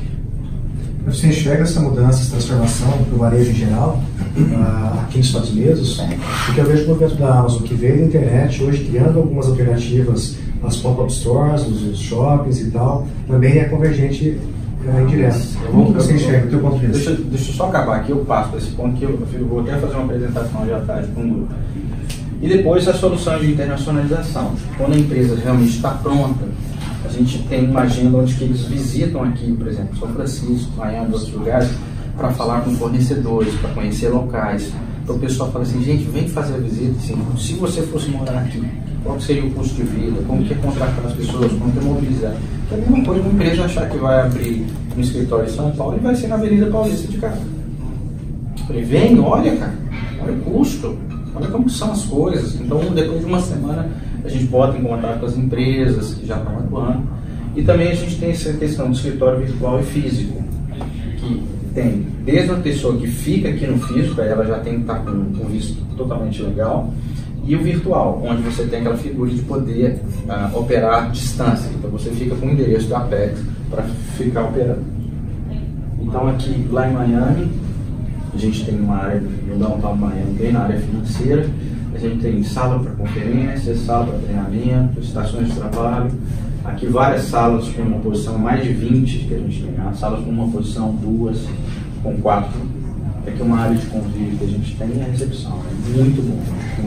Você enxerga essa mudança, essa transformação para o varejo em geral, uh, aqui nos Estados Unidos? Porque eu vejo o movimento da Amazon, que veio da internet, hoje criando algumas alternativas, as pop-up stores, os, os shoppings e tal, também é convergente uh, indireto. Como você enxerga o teu ponto de vista? Deixa, deixa eu só acabar aqui, eu passo para esse ponto, que eu, eu vou até fazer uma apresentação hoje à tarde para um grupo. E depois a solução de internacionalização. Quando a empresa realmente está pronta, a gente tem uma agenda onde que eles visitam aqui, por exemplo, São Francisco, Miami, outros lugares, para falar com fornecedores, para conhecer locais. Então o pessoal fala assim, gente, vem fazer a visita, assim, se você fosse morar aqui, qual seria o custo de vida, como que é contratar as pessoas, como que é mobilizar. É a mesma coisa uma empresa achar que vai abrir um escritório em São Paulo e vai ser na Avenida Paulista de casa. Eu falei, vem, olha, cara, olha o custo, olha como são as coisas. Então, depois de uma semana, a gente bota em contato com as empresas que já estão atuando. E também a gente tem essa questão do escritório virtual e físico, que tem desde a pessoa que fica aqui no físico, ela já tem que estar com um visto totalmente legal, e o virtual, onde você tem aquela figura de poder uh, operar à distância. Então, você fica com o endereço da Apex para ficar operando. Então, aqui, lá em Miami, a gente tem uma área no downtown Miami, bem na área financeira. A gente tem sala para conferências, sala para treinamento, estações de trabalho. Aqui várias salas com uma posição, mais de vinte que a gente tem. As salas com uma posição, duas, com quatro. Aqui uma área de convívio que a gente tem e a recepção. É muito bom. Muito bom.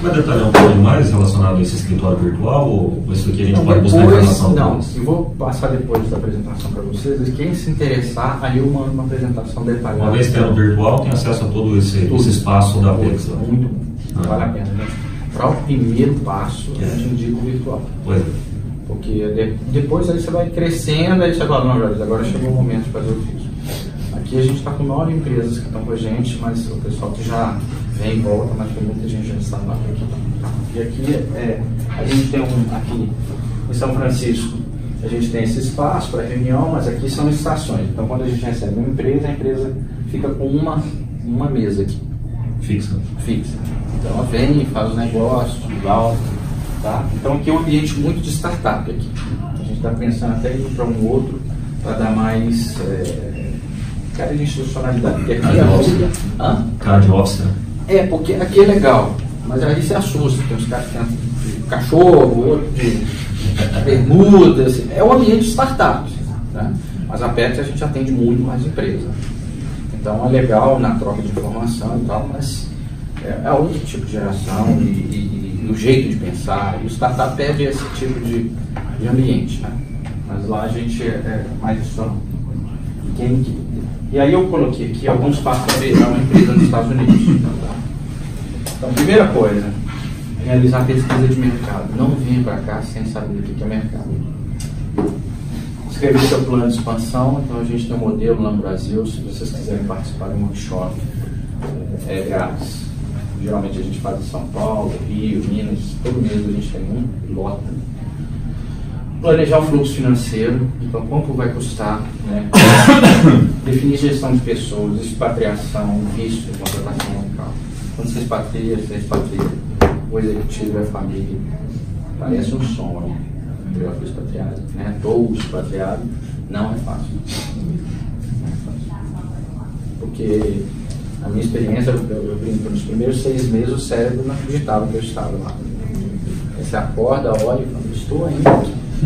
vai detalhar um pouco mais relacionado a esse escritório virtual, ou isso aqui a gente Não, pode buscar depois, informação? não, depois? eu vou passar depois da apresentação para vocês, e quem se interessar, aí eu mando uma apresentação detalhada. Uma vez tendo virtual, tem acesso a todo esse, esse espaço da Apex. Né? Muito bom, Ah. vale a pena. Né? Para o primeiro passo, É. a gente indica o virtual. Pois é. Porque de, depois aí você vai crescendo, aí você fala, não, Jorge, agora chegou o momento de fazer o físico. Aqui a gente está com nove empresas que estão com a gente, mas o pessoal que já vem e volta, mas tem muita gente já está lá. E aqui, é, a gente tem um, aqui em São Francisco, a gente tem esse espaço para reunião, mas aqui são estações. Então quando a gente recebe uma empresa, a empresa fica com uma, uma mesa aqui. Fixa. Fixa. Então ela vem, faz os negócios, volta. Tá? Então aqui é um ambiente muito de startup aqui. A gente está pensando até ir para um outro para dar mais é, cara de institucionalidade. Porque aqui é office. Hã? Cara de office, né? É, porque aqui é legal, mas aí você assusta. Tem uns caras que tem de cachorro, outro de bermuda. Assim. É um ambiente de startup. Né? Mas a Apex a gente atende muito mais empresas. Então é legal na troca de informação e tal, mas é, é outro tipo de geração e, e, e o jeito de pensar. E o startup pede esse tipo de, de ambiente, né? Mas lá a gente é, é mais institucional. Quem, e aí eu coloquei aqui alguns passos para ver uma empresa nos Estados Unidos. Então, primeira coisa, realizar pesquisa de mercado. Não venha para cá sem saber o que é mercado. Escrever seu plano de expansão. Então a gente tem um modelo lá no Brasil. Se vocês quiserem participar de um workshop, é grátis. Geralmente a gente faz em São Paulo, Rio, Minas. Todo mês a gente tem um pilota. Planejar o fluxo financeiro. Então quanto vai custar, né? Definir gestão de pessoas, expatriação, visto, contratação local. Quando você expatria, você expatria o executivo e a família. Parece um sonho. Eu fui expatriado, né? Estou expatriado, não é fácil. Não é fácil. Porque a minha experiência, eu, eu brinco, nos primeiros seis meses o cérebro não acreditava que eu estava lá. Aí você acorda, olha e fala, estou ainda.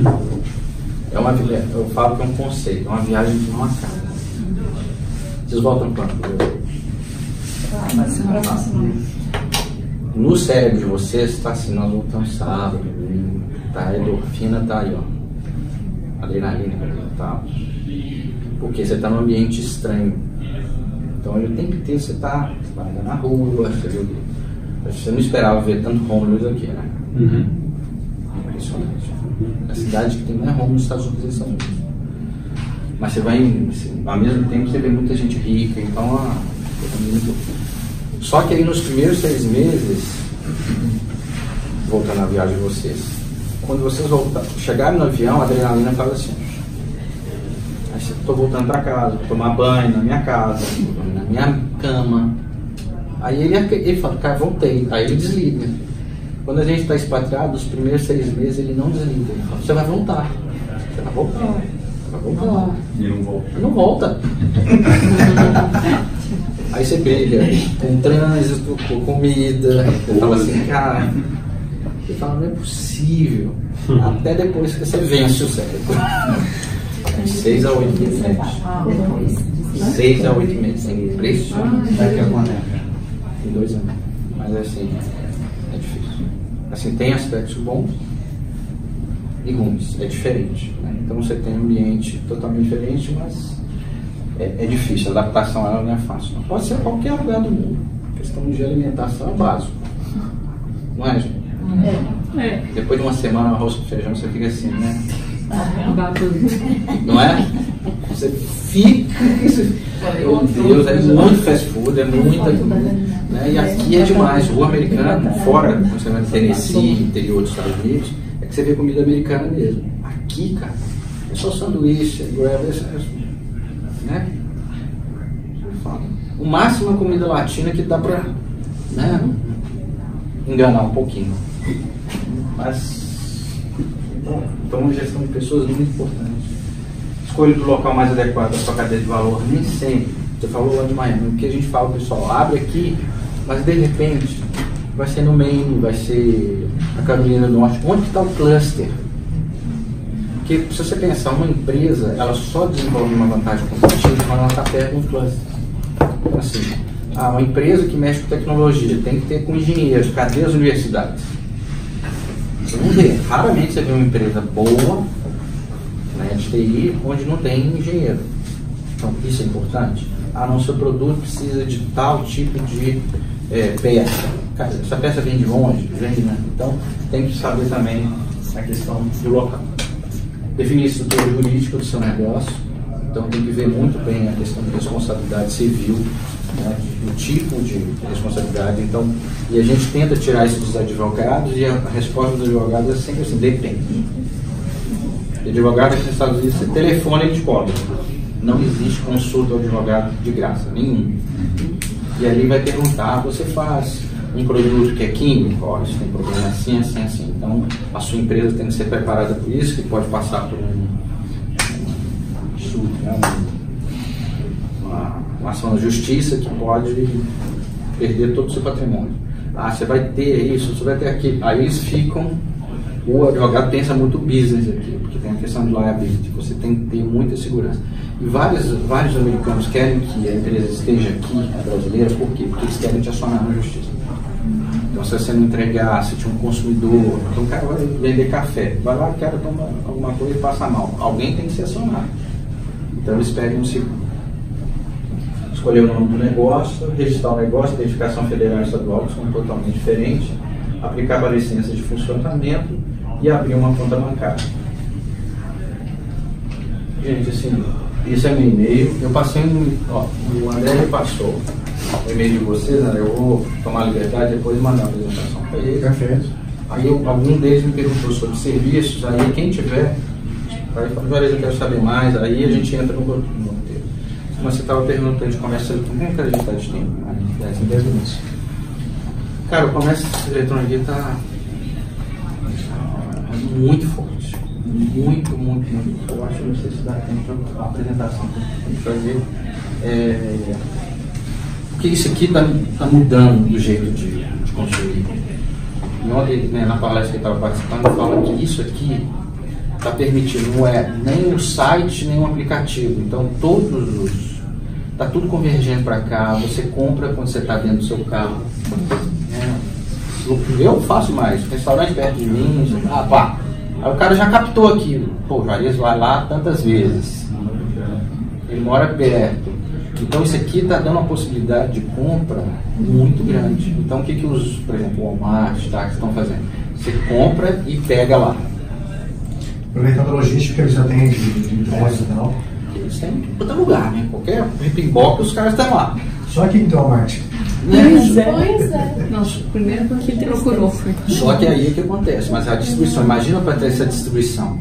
É uma, eu falo que é um conceito, é uma viagem que não acaba. Vocês voltam quando? No cérebro de vocês está assim, nós voltamos sábado, tá, a endorfina tá aí, ó, adrenalina tá, porque você está num ambiente estranho, então ele tem que ter, você está na rua, você, viu, você não esperava ver tanto homeless aqui, né? Uhum. Impressionante. A cidade que tem mais homeless nos Estados Unidos é São Paulo. Mas você vai, assim, ao mesmo tempo você vê muita gente rica, então a, só que aí nos primeiros seis meses, voltando à viagem de vocês, quando vocês voltar, chegarem no avião, a adrenalina faz assim. Aí eu estou voltando para casa, vou tomar banho na minha casa, na minha cama. Aí ele, ele fala, cara, voltei. Aí ele desliga. Quando a gente está expatriado, os primeiros seis meses ele não desliga. Ele fala, você vai voltar. Você vai voltar. Você vai voltar. E não volta. Não volta. Aí você brilha com trânsito, com comida. Você fala assim, cara. Você fala, não é possível. Até depois que você vence o cérebro. Seis a oito meses. Seis a oito meses. É impressionante. Em dois anos. Mas assim, é difícil. Assim, tem aspectos bons e ruins. É diferente. Né? Então você tem um ambiente totalmente diferente, mas é, é difícil. A adaptação ela não é fácil. Não. Pode ser qualquer lugar do mundo. A questão de alimentação é básico. Não é, gente? É. É. Depois de uma semana arroz com feijão, você fica assim, né? Não é? Você fica. Meu Deus, é muito fast food, é muita. Né? E aqui é demais. O americano, fora, você vai no Tennessee, interior dos Estados Unidos, é que você vê comida americana mesmo. Aqui, cara, é só sanduíche, é grab, é, né? O máximo é comida latina que dá pra, né, enganar um pouquinho. Mas, então, uma gestão de pessoas é muito importante. Escolha do local mais adequado da sua cadeia de valor, nem sempre. Você falou lá de Miami, o que a gente fala, pessoal, abre aqui, mas de repente vai ser no Maine, vai ser na Carolina do Norte. Onde está o cluster? Porque se você pensar, uma empresa, ela só desenvolve uma vantagem competitiva quando ela está perto de um cluster. Então, assim, Ah, uma empresa que mexe com tecnologia tem que ter com engenheiros. Cadê as universidades? Você não vê. Raramente você vê uma empresa boa, né, de T I onde não tem engenheiro. Então, isso é importante. Ah, não, seu produto precisa de tal tipo de é, peça. Essa peça vem de longe, vem, né? Então, tem que saber também a questão do local. Definir a estrutura jurídica do seu negócio. Então, tem que ver muito bem a questão de responsabilidade civil, né, o tipo de responsabilidade. Então, e a gente tenta tirar isso dos advogados, e a, a resposta dos advogados é sempre assim: depende. O advogado aqui nos Estados Unidos, você telefona e ele te cobra. Não existe consulta ao advogado de graça, nenhum. E aí vai perguntar: você faz um produto que é químico? Ó, isso tem problema assim, assim, assim. Então, a sua empresa tem que ser preparada por isso, que pode passar por um, né, uma, uma ação na justiça que pode perder todo o seu patrimônio. Ah, você vai ter isso, você vai ter aquilo. Aí eles ficam... O advogado pensa muito business aqui, porque tem a questão de liability, você tem que ter muita segurança. E vários, vários americanos querem que a empresa esteja aqui, a brasileira, por quê? Porque eles querem te acionar na justiça. Então, se você não entregar, se tinha um consumidor, então o cara vai vender café, vai lá, quer tomar alguma coisa e passa mal. Alguém tem que ser acionado. Então, eles pedem um seguro. Escolher o nome do negócio, registrar o negócio, identificação federal e estadual, que são totalmente diferentes, aplicar para licença de funcionamento e abrir uma conta bancária. Gente, assim, isso é meu e-mail. Eu passei um, ó, o André me passou o e-mail de vocês, André. Eu vou tomar a liberdade depois de mandar a apresentação para ele. Perfeito. Aí eu, algum deles me perguntou sobre serviços, aí quem tiver, aí Juarez, eu quero saber mais, aí a gente entra no roteiro. Mas você estava perguntando de comércio eletrônico, como é que a gente está de tempo? dez, dez minutos. Cara, o comércio eletrônico está muito forte. Muito, muito, muito forte. Não sei se dá tempo para a apresentação que a gente fazer. É, porque isso aqui está tá mudando do jeito de, de consumir. Ontem, né, na palestra que eu estava participando, fala que isso aqui está permitindo, não é nem o site, nem o aplicativo. Então, todos os... Está tudo convergendo para cá. Você compra quando você está dentro do seu carro. É, eu faço mais. Restaurante perto de mim. Ah, pá. Aí o cara já captou aquilo. Pô, o Juarez vai lá tantas vezes. Ele mora perto. Então, isso aqui está dando uma possibilidade de compra muito grande. Então, o que, que os, por exemplo, o Walmart, tá, que estão fazendo? Você compra e pega lá. Aproveitando a logística, eles já têm de entrega e tal. Eles têm em todo lugar, né? Qualquer pipoca, os caras estão lá. Só aqui então, Walmart. Pois é. Pois é. Nossa, primeiro porque ele procurou. Só que aí é que acontece. Mas a distribuição, imagina para ter essa distribuição.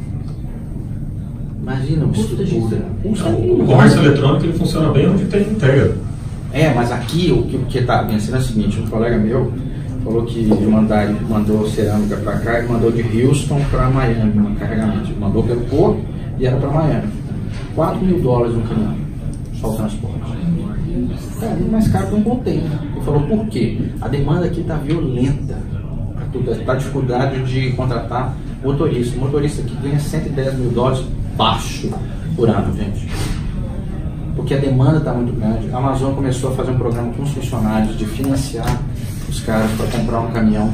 Imagina uma estrutura. O comércio eletrônico ele funciona bem onde tem entrega. É, mas aqui o que, o que tá pensando é o seguinte: um colega meu falou que mandar, mandou cerâmica para cá e mandou de Houston para Miami, um carregamento. Mandou pelo porto e era para Miami. quatro mil dólares no caminhão, só o transporte. É muito mais caro que um container. Ele falou por quê? A demanda aqui está violenta. Está a dificuldade de contratar motorista. O motorista aqui ganha cento e dez mil dólares baixo por ano, gente. Porque a demanda está muito grande. A Amazon começou a fazer um programa com os funcionários de financiar os caras para comprar um caminhão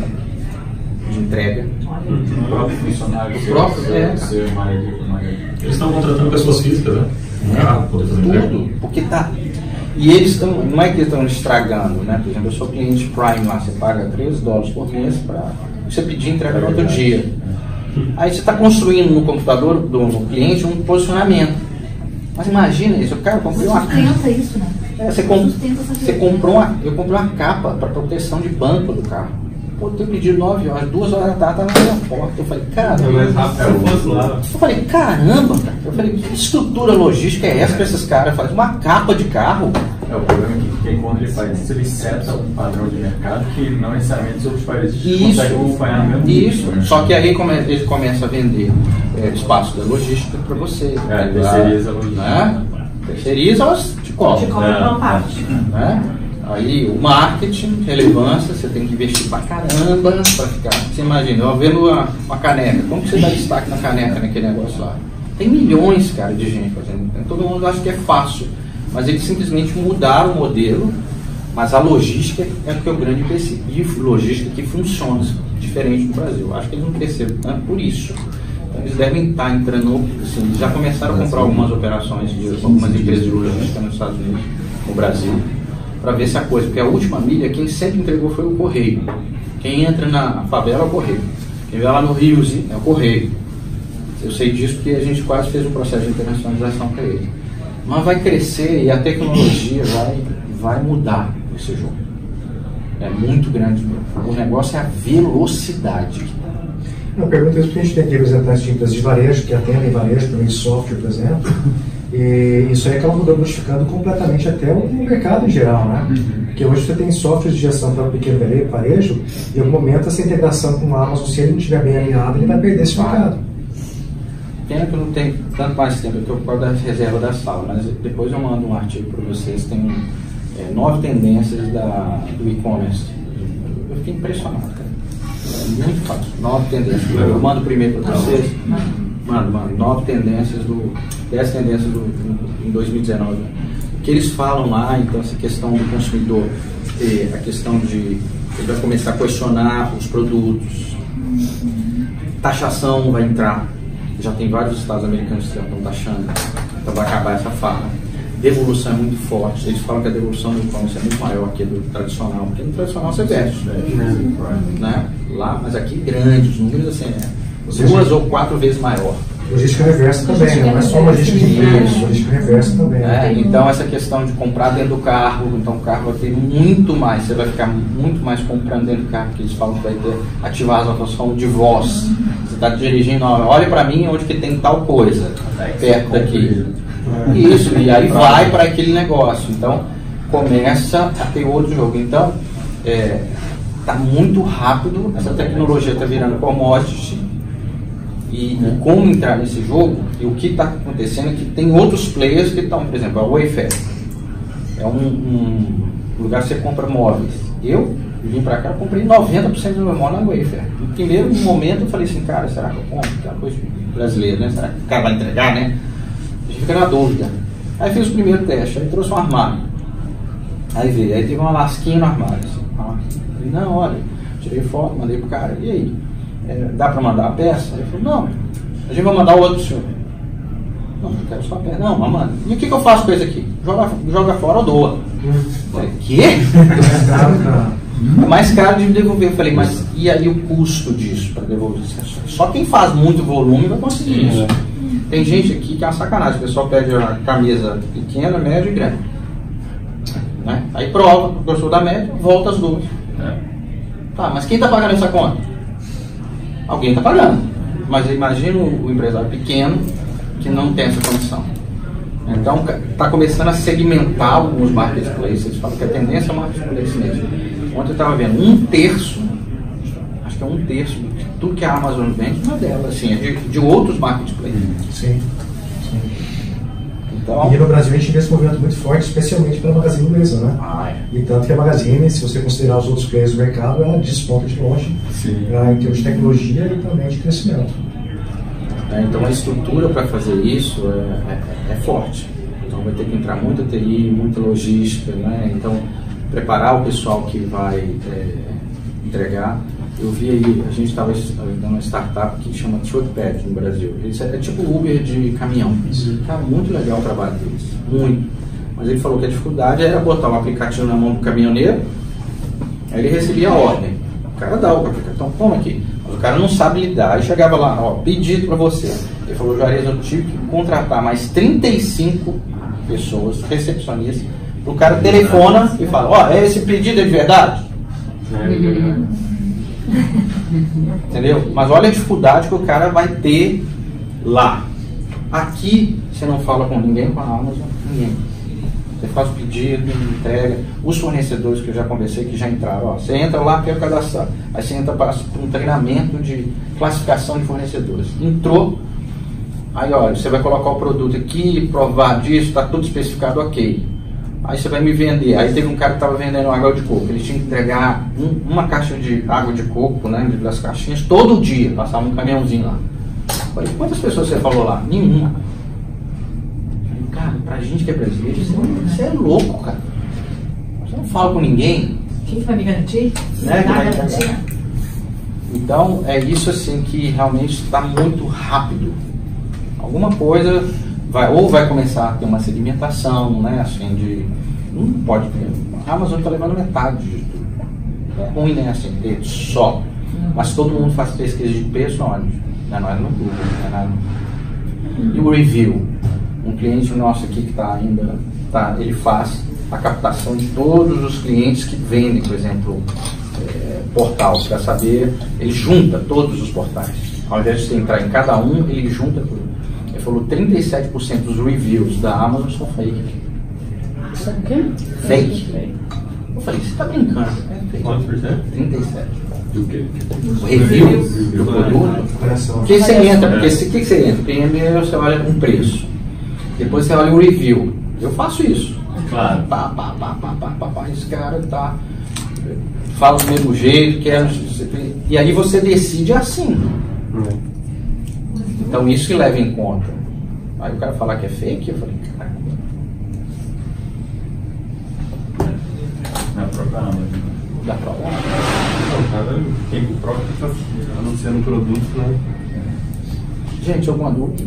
de entrega. O próprio funcionário. O próprio, seu, é. seu Eles estão contratando pessoas físicas, né? Um carro, poder fazer entrega. Tudo, porque tá. E eles estão, não é que eles estão estragando, né? Por exemplo, eu sou cliente Prime lá, você paga treze dólares por mês para você pedir entrega no outro dia. Aí você está construindo no computador do no cliente um posicionamento. Mas imagina isso, o cara comprou uma Sustenta isso, né? É, você, comp... você comprou uma, eu comprei uma capa para proteção de banco do carro. Pô, eu pedi nove horas, duas horas da tarde, estava na minha porta. Eu falei, cara, mais rápido eu fosse lá. Eu falei, caramba, cara. Eu falei, que estrutura logística é essa que esses caras fazem? Uma capa de carro. É, o problema é que quando ele faz isso, ele seta um padrão de mercado que não necessariamente os outros países conseguem acompanhar no mesmo Isso, nível, né? Só que aí come, ele começa a vender é, espaço da logística para você. É, terceiriza a logística. Né? Terceiriza, elas te cobram. Te cobram uma parte. Né? Aí o marketing, relevância, você tem que investir pra caramba pra ficar. Você imagina, eu vendo uma, uma caneca, como que você dá destaque na caneca naquele negócio lá? Tem milhões, cara, de gente fazendo. Todo mundo acha que é fácil, mas eles simplesmente mudaram o modelo Mas a logística é o que é o grande empecilho. E logística que funciona diferente do Brasil. Eu acho que eles não cresceram tanto por isso. Então, eles devem estar entrando, assim, já começaram a comprar algumas operações de algumas empresas de logística nos Estados Unidos, no Brasil, para ver se a coisa, porque a última milha, quem sempre entregou foi o Correio. Quem entra na favela é o Correio. Quem vai lá no Rio é o Correio. Eu sei disso porque a gente quase fez um processo de internacionalização para ele. Mas vai crescer e a tecnologia vai, vai mudar esse jogo. É muito grande. O negócio é a velocidade. Eu pergunto isso porque a gente tem representantes de empresas de varejo que atendem varejo, também software, por exemplo. E isso aí acaba modificando completamente até o mercado em geral, né? Uhum. Porque hoje você tem softwares de gestão para o pequeno varejo, e em algum momento essa integração com o Amazon, se ele não estiver bem alinhado, ele vai perder esse mercado. Pena que eu não tenho tanto mais tempo, que eu posso dar reserva da sala, mas depois eu mando um artigo para vocês. Tem é, nove tendências da, do e-commerce. Eu fiquei impressionado, cara. É muito fácil. Nove tendências. Eu mando primeiro para vocês. Mano, mano, nove tendências do. dez tendências do, em dois mil e dezenove. O que eles falam lá, então, essa questão do consumidor, a questão de. Ele vai começar a questionar os produtos. Taxação vai entrar. Já tem vários estados americanos que já estão taxando. Então vai acabar essa fala. Devolução é muito forte. Eles falam que a devolução do e-commerce é muito maior que a do tradicional. Porque no tradicional você veste. Né? Lá, mas aqui grande, os números assim, é duas ou quatro vezes maior. Logística reversa também, não é só logística de preço, logística reversa também. É, então essa questão de comprar dentro do carro, então o carro vai ter muito mais, você vai ficar muito mais comprando dentro do carro, porque eles falam que vai ter, ativar a função de voz. Você está dirigindo, olha para mim onde que tem tal coisa, perto daqui. Isso, e aí vai para aquele negócio. Então começa a ter outro jogo. Então, é, está muito rápido, essa tecnologia está virando commodity. E, e como entrar nesse jogo, e o que está acontecendo é que tem outros players que estão, por exemplo, a Wayfair. É um, um lugar que você compra móveis. Eu vim para cá, comprei noventa por cento do meu móvel na Wayfair. No primeiro momento eu falei assim, cara, será que eu compro? Aquela coisa brasileira, né? Será que o cara vai entregar, né? A gente fica na dúvida. Aí fiz o primeiro teste, aí trouxe um armário. Aí veio, aí teve uma lasquinha no armário. Assim, falei, não, olha, tirei foto, mandei pro cara, e aí? É, dá para mandar a peça? Ele falou, não, a gente vai mandar o outro pro senhor. Não, eu quero só a peça. Não, mas manda. E o que, que eu faço com isso aqui? Joga, joga fora ou doa? Eu falei, quê? É mais caro de devolver. Eu falei, mas e aí o custo disso para devolver? Só quem faz muito volume vai conseguir isso. Tem gente aqui que é uma sacanagem. O pessoal pede a camisa pequena, média e grande. Né? Aí prova, gostou da média, volta as duas. Tá, mas quem está pagando essa conta? Alguém está pagando, mas imagina o empresário pequeno que não tem essa condição. Então está começando a segmentar alguns marketplaces. Eles falam que a tendência é o marketplace mesmo. Ontem eu estava vendo um terço, acho que é um terço de tudo que a Amazon vende, não é dela, assim, é de, de outros marketplaces. Sim, sim. Então, e no Brasil a gente vê esse movimento muito forte, especialmente pela Magazine Luiza, né? Ah, é. E tanto que a Magazine, se você considerar os outros players do mercado, ela desponta de longe uh, em termos de tecnologia e também de crescimento. É, então a estrutura para fazer isso é, é, é forte. Então vai ter que entrar muita T I, muita logística, né? Então preparar o pessoal que vai é, entregar. Eu vi aí, a gente estava dando uma startup que chama Truckpad no Brasil. Isso é, é tipo Uber de caminhão. Tá muito legal o trabalho deles, muito. Mas ele falou que a dificuldade era botar o aplicativo na mão do caminhoneiro, aí ele recebia a ordem. O cara dá o aplicativo, então toma aqui. Mas o cara não sabe lidar. Aí chegava lá, ó, pedido para você. Ele falou, Juarez, eu tive que contratar mais trinta e cinco pessoas, recepcionistas, o cara telefona e fala, ó, oh, esse pedido é de verdade? É. Entendeu? Mas olha a dificuldade que o cara vai ter lá. Aqui você não fala com ninguém, com a Amazon, ninguém. Você faz o pedido, entrega. Os fornecedores que eu já conversei, que já entraram, ó, você entra lá, quer cadastrar. Aí você entra para um treinamento de classificação de fornecedores. Entrou, aí olha, você vai colocar o produto aqui, provar disso, está tudo especificado, ok. Aí você vai me vender. Aí teve um cara que estava vendendo água de coco. Ele tinha que entregar um, uma caixa de água de coco, né, das caixinhas, todo dia. Passava um caminhãozinho lá. Falei, quantas pessoas você falou lá? Nenhuma. Falei, cara, pra gente que é brasileiro, isso é, isso é louco, cara. Você não fala com ninguém. Quem que vai me garantir? Né? Dá garantia. Então, é isso assim que realmente está muito rápido. Alguma coisa vai, ou vai começar a ter uma segmentação, né? Assim, de. Não pode ter. A Amazon está levando metade de tudo. É ruim, né? Assim, ter só. Mas todo mundo faz pesquisa de preço onde? Não é nós no Google, não é nada. E o review? Um cliente nosso aqui que está ainda, tá, ele faz a captação de todos os clientes que vendem, por exemplo, é, portal, para saber, ele junta todos os portais. Ao invés de você entrar em cada um, ele junta tudo. Ele falou trinta e sete por cento dos reviews da Amazon são fake. Sabe o quê? Fake. Eu falei, você está brincando? É fake. Quantos por cento? trinta e sete. Do quê? O review do produto. Porque você entra, porque o que, que você entra? Primeiro você olha um preço, depois você olha o review. Eu faço isso. Claro. Pá, pá, pá, pá, pá, pá, pá, esse cara tá. Fala do mesmo jeito, quer. E aí você decide assim. Então isso que leva em conta. Aí o cara falar que é fake, eu falei, caramba. Na própria Amazon. Dá pra olhar. Não, cara, quem comprou que está anunciando produtos, né? Gente, alguma dúvida?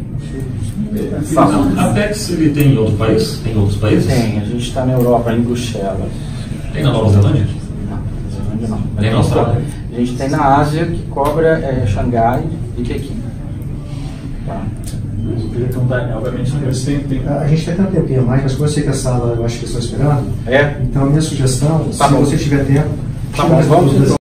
A Apex ele tem em outro país? Tem em outros países? Tem, a gente está na Europa, em Bruxelas. Tem na Nova Zelândia? Não, na Zelândia não. Nem na Austrália? A gente tem na Ásia, que cobra é, Xangai e Pequim. Tá. Eu queria perguntar, obviamente, eles têm, tem... A gente vai ter um tempinho a mais, mas como eu sei que a sala, eu acho que estão esperando, É? então a minha sugestão, Tá se bom. você tiver tempo, Tá tira bom, mais vamos dúvidas. então.